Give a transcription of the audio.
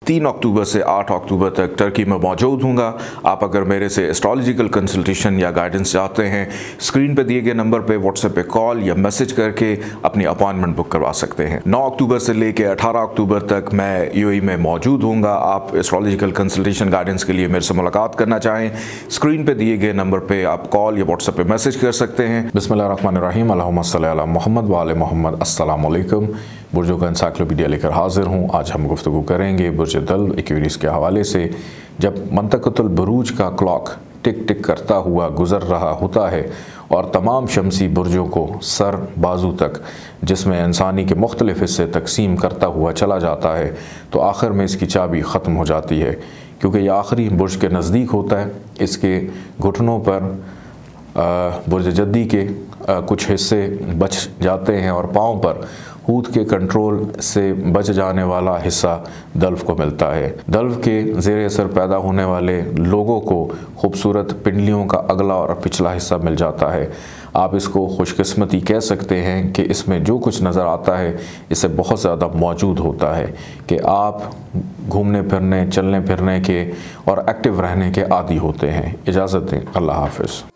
3 अक्टूबर से 8 अक्टूबर तक टर्की में मौजूद हूँगा। आप अगर मेरे से एस्ट्रोलॉजिकल कंसल्टेशन या गाइडेंस चाहते हैं, स्क्रीन पे दिए गए नंबर पे व्हाट्सएप पे कॉल या मैसेज करके अपनी अपॉइंटमेंट बुक करवा सकते हैं। 9 अक्टूबर से लेके 18 अक्टूबर तक मैं यूएई में मौजूद हूँगा। आप एस्ट्रोलॉजिकल कंसल्टेशन गाइडेंस के लिए मेरे से मुलाकात करना चाहें, स्क्रीन पर दिए गए नंबर पर आप कॉल या व्हाट्सएप पर मैसेज कर सकते हैं। बिस्मिल्लाहिर्रहमानिर्रहीम, अल्लाहुम्मा सल्ली अला मोहम्मद व आले मोहम्मद। अस्सलाम वालेकुम। बुर्जों का एनसाइक्लोपीडिया लेकर हाजिर हूँ। आज हम गुफ्तगू करेंगे बुर्ज दल्व एक्वेरियस के हवाले से। जब मंतक़तुल बुरूज का क्लॉक टिक टिक करता हुआ गुज़र रहा होता है और तमाम शमसी बुर्जों को सर बाजू तक जिसमें इंसानी के मुख्तलिफ़ हिस्से तकसीम करता हुआ चला जाता है, तो आखिर में इसकी चाबी ख़त्म हो जाती है, क्योंकि यह आखिरी बुर्ज के नज़दीक होता है। इसके घुटनों पर बुर्ज जद्दी के कुछ हिस्से बच जाते हैं और पाँव पर हूत के कंट्रोल से बच जाने वाला हिस्सा दल्व को मिलता है। दल्व के ज़ेर असर पैदा होने वाले लोगों को खूबसूरत पिंडलियों का अगला और पिछला हिस्सा मिल जाता है। आप इसको खुशकिस्मती कह सकते हैं कि इसमें जो कुछ नज़र आता है इससे बहुत ज़्यादा मौजूद होता है कि आप घूमने फिरने, चलने फिरने के और एक्टिव रहने के आदी होते हैं। इजाज़त दें, अल्लाह हाफ़िज़।